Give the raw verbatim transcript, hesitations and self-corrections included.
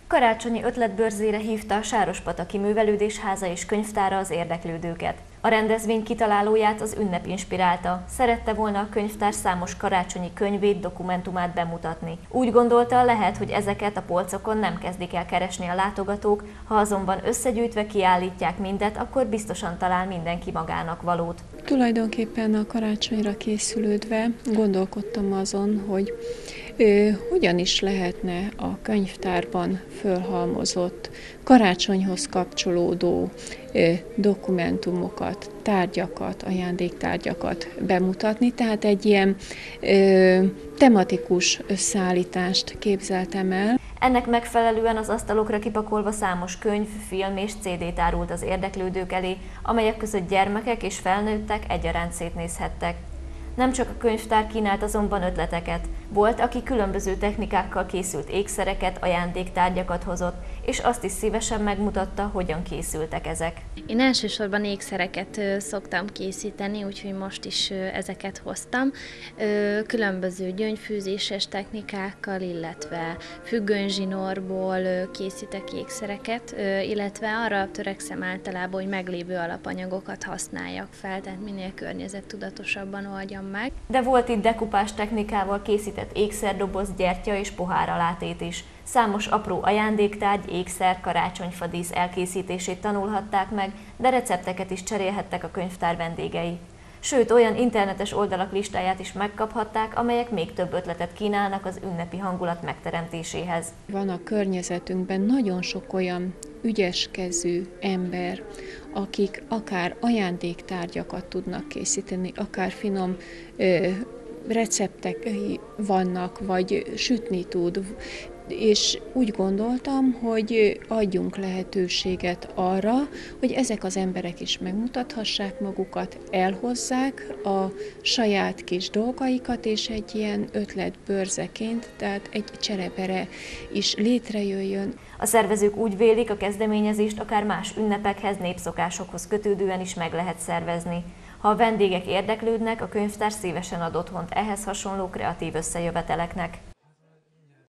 Karácsonyi ötletbörzére hívta a Sárospataki Művelődésháza és Könyvtára az érdeklődőket. A rendezvény kitalálóját az ünnep inspirálta, szerette volna a könyvtár számos karácsonyi könyvét, dokumentumát bemutatni. Úgy gondolta, lehet, hogy ezeket a polcokon nem kezdik el keresni a látogatók, ha azonban összegyűjtve kiállítják mindet, akkor biztosan talál mindenki magának valót. Tulajdonképpen a karácsonyra készülődve gondolkodtam azon, hogy ö, hogyan is lehetne a könyvtárban fölhalmozott, karácsonyhoz kapcsolódó ö, dokumentumokat, tárgyakat, ajándéktárgyakat bemutatni. Tehát egy ilyen ö, tematikus összeállítást képzeltem el. Ennek megfelelően az asztalokra kipakolva számos könyv, film és cé dé tárult az érdeklődők elé, amelyek között gyermekek és felnőttek egyaránt szétnézhettek. Nem csak a könyvtár kínált azonban ötleteket. Volt, aki különböző technikákkal készült ékszereket, ajándéktárgyakat hozott, és azt is szívesen megmutatta, hogyan készültek ezek. Én elsősorban ékszereket szoktam készíteni, úgyhogy most is ezeket hoztam. Különböző gyöngyfűzéses technikákkal, illetve függönyzsinórból készítek ékszereket, illetve arra törekszem általában, hogy meglévő alapanyagokat használjak fel, tehát minél környezettudatosabban oldjam meg. De volt itt dekupás technikával készített ékszerdoboz, gyertya és pohár alátét is. Számos apró ajándéktárgy, ékszer, karácsonyfadísz elkészítését tanulhatták meg, de recepteket is cserélhettek a könyvtár vendégei. Sőt, olyan internetes oldalak listáját is megkaphatták, amelyek még több ötletet kínálnak az ünnepi hangulat megteremtéséhez. Van a környezetünkben nagyon sok olyan ügyeskezű ember, akik akár ajándéktárgyakat tudnak készíteni, akár finom ö, receptek vannak, vagy sütni tud. És úgy gondoltam, hogy adjunk lehetőséget arra, hogy ezek az emberek is megmutathassák magukat, elhozzák a saját kis dolgaikat, és egy ilyen ötletbörzeként, tehát egy cserebere is létrejöjjön. A szervezők úgy vélik, a kezdeményezést akár más ünnepekhez, népszokásokhoz kötődően is meg lehet szervezni. Ha a vendégek érdeklődnek, a könyvtár szívesen ad otthont ehhez hasonló kreatív összejöveteleknek.